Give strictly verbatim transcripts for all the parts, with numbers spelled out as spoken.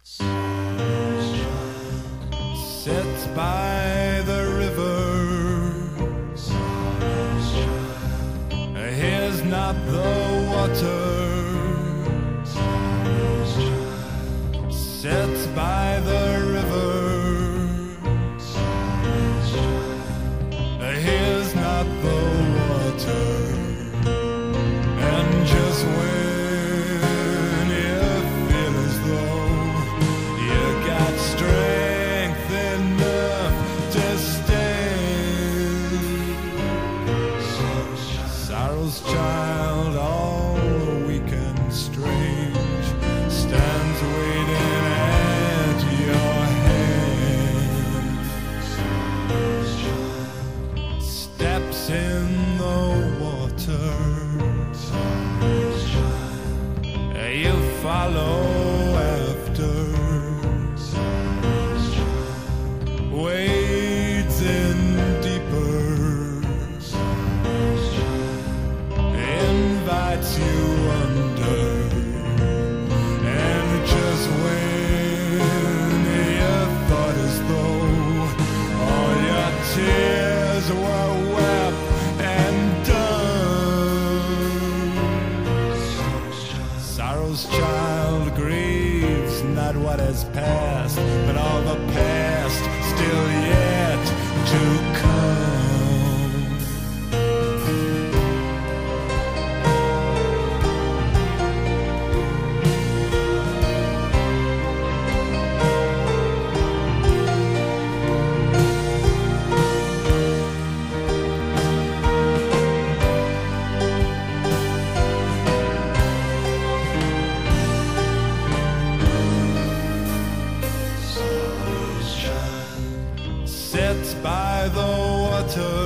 Sits by the river, hears not the water. Sits by the river, hears not the water. And just when you feel as though you got strength enough to stand, sorrow's child, all weak and strange, stands waiting at your hand. Steps in the water, you follow after. Wades in deeper, invites you under. And just when you thought as though all your tears were wept and done, sorrow's child grieves not what has passed, but all the past still yet to come. Sits by the water,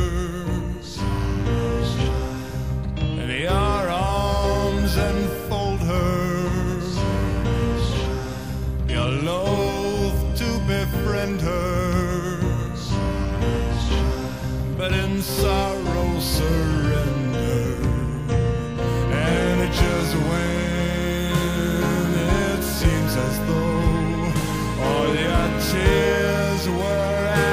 and your arms enfold her. You're loath to befriend her, but in sorrow surrender. And just when it seems as though all your tears were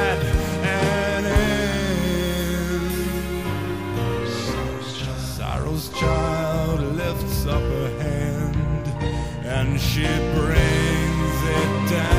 child lifts up her hand, and she brings it down.